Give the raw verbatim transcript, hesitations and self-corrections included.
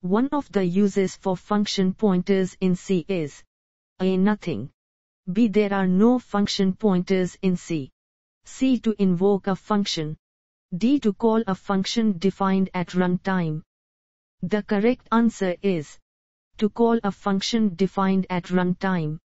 One of the uses for function pointers in C is A. Nothing. B. There are no function pointers in C. C. To invoke a function. D. To call a function defined at runtime. The correct answer is to call a function defined at runtime.